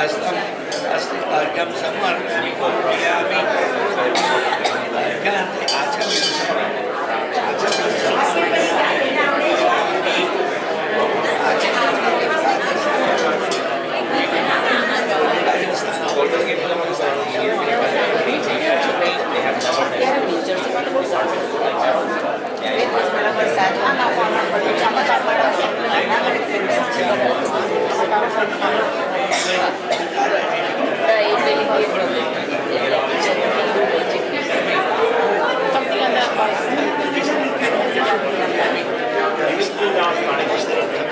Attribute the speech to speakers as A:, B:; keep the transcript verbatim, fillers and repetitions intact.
A: hastang अस्ति अर्घ्यं समर्पयामि अर्घ्यान्ते आचम्यं something on that bus.